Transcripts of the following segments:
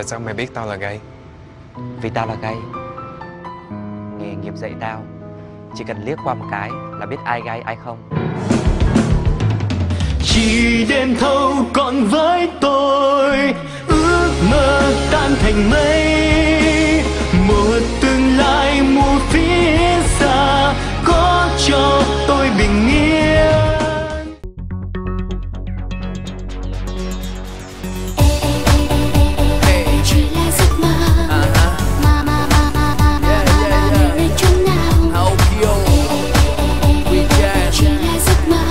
Tại sao mày biết tao là gay? Vì tao là gay. Nghề nghiệp dạy tao chỉ cần liếc qua một cái là biết ai gay ai không. Chỉ đêm thâu còn với tôi, ước mơ tan thành mây. Một tương lai mù phía xa có cho tôi bình yên. Chỉ là giấc mơ mà mình đến chỗ nào. Chỉ là giấc mơ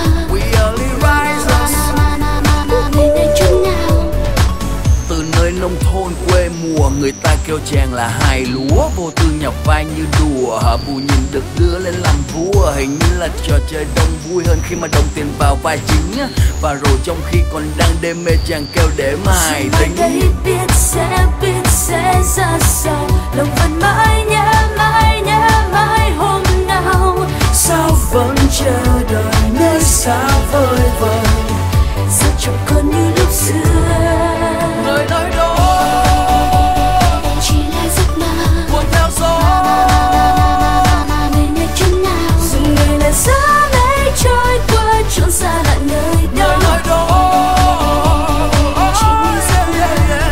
mà mình đến chỗ nào. Từ nơi nông thôn quê mùa, người ta kêu chàng là hài lúa. Vô tư nhọc vai như đùa, hở bù nhìn được đưa lên làm vua. Hình như là trò chơi đông vui hơn khi mà đồng tiền vào vai chính. Và rồi trong khi còn đang đêm mê chàng kêu để mà hài tính. Đây biết sẽ ra sao. Lòng vẫn mãi nhớ hôm nào. Sao vẫn chờ đợi nơi xa vời vời. Sao chẳng còn như lúc xưa. Nơi nơi đó Chỉ là giấc mơ cuốn theo gió. mà mình đến chỗ nào. Dù người là gió lấy trôi qua chốn xa lạ nơi đó. Nơi đó Chỉ như giấc mơ.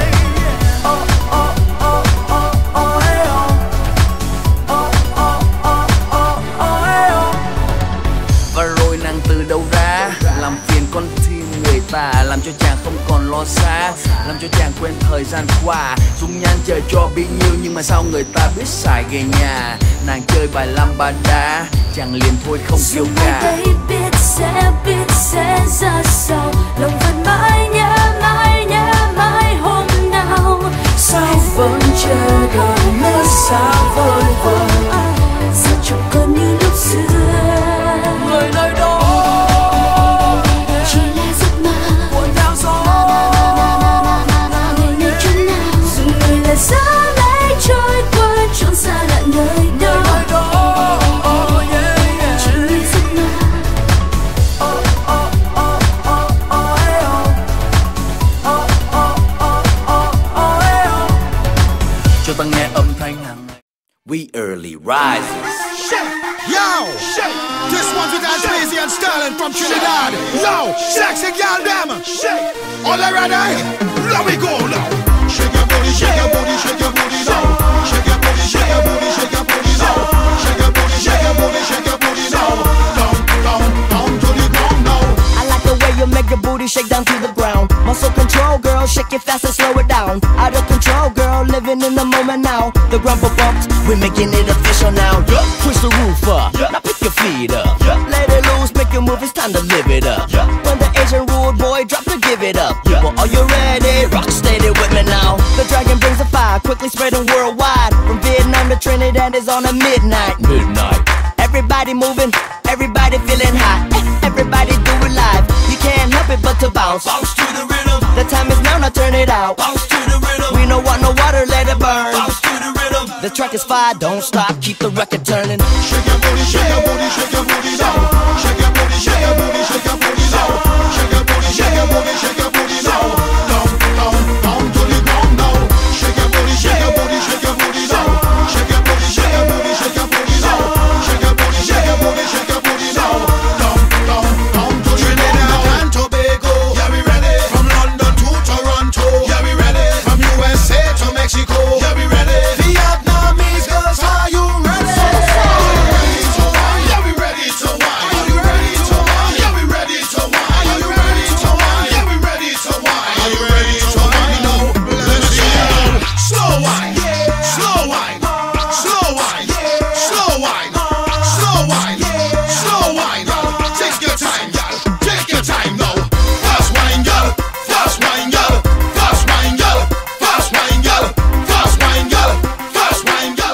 Và rồi nàng từ đâu ra làm phiền con tim người ta, làm cho chàng không còn lo xa, làm cho chàng quên thời gian qua. Dung nhan trời cho bấy nhiêu nhưng mà sao người ta biết xài về nhà. Nàng chơi bài lam ba đá, chàng liền thôi không kêu Dù ca. mai đây biết sẽ ra sao. Lòng vẫn mãi nhớ hôm nào. Sao vẫn chờ đợi nơi xa vời vời. Sao chẳng còn như lúc xưa. Người nơi đó Chỉ là giấc mơ cuốn theo gió. mà mình đến chỗ nào. Dù người là gió lấy trôi qua chốn xa lạ nơi đó. Nơi đó Chỉ như giấc mơ. cho ta nghe âm thanh hàng ngày. We early risers. Yo, this one's with Ashley and Sterling from Trinidad. Yo, sexy girl them. All ready? Let me go now. Shake your booty, shake your booty, shake your booty now. Shake your booty, shake your booty, shake your booty now. Shake your booty, shake your booty, shake your booty now. Down to the ground now. I like the way you make your booty shake down to the ground. Muscle control, girl, shake it fast and slow it down. Out of control, girl, living in the moment now. The grumble bumps, we're making it official now. Push the roof up, now pick your feet up. Let it loose, make your move, it's time to live it up. When the Asian rude boy drop to give it up. Well, are you ready? Rock steady with me now. The dragon brings the fire, quickly spreading worldwide. From Vietnam to Trinidad is on a midnight. Everybody moving, everybody feeling hot. Everybody do it live. You can't help it but to bounce. Bounce to the rhythm, The time is now, now turn it out. bounce to the rhythm, We don't want no water, let it burn. bounce to the rhythm. The track is fire, don't stop, keep the record turning. Shake your booty, shake your booty, shake your booty now. Shake your booty, shake your booty, shake your booty now. Shake your booty, shake your booty, shake your booty now. Down to the ground now. Shake your booty, shake your booty, shake your booty now. Shake your booty, shake your booty, shake your booty now. Shake your booty, shake your booty, shake your booty now. Down to the ground now. Trinidad and Tobago, yeah we ready. From London to Toronto, yeah we ready. From USA to Mexico, yeah we ready. Vietnamese girls, are you ready? Yeah we ready to wine. Are you ready to wine? Yeah we ready to wine. Are you ready to wine? Yeah we ready to wine. Are you ready to wine? No, let's go. Slow wine, slow wine, slow wine, slow wine, slow wine, slow wine. Take your time, y'all. Take your time now. Fast wine, y'all. Fast wine, y'all. Fast wine, y'all. Fast wine, y'all. Fast wine, y'all. Fast wine, y'all.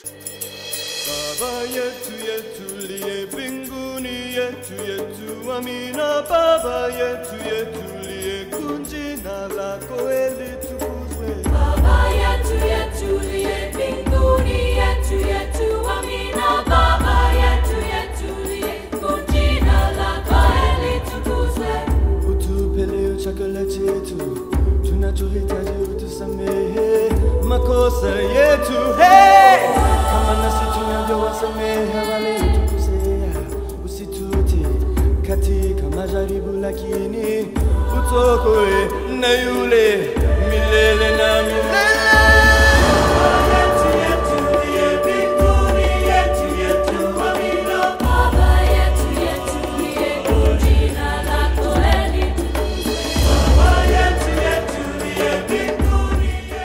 Baba yetu yetu liye mbinguni, yetu yetu amina. Baba yetu yetu liye kunjina lako litukuzwe. Baba yetu liye mbinguni, yetu amina. Baba yetu liye jina lako litukuzwe. Utupe leo chakula chetu, tunachohitaji utusamehe. karibu lakini utokoe na yule milele na milele.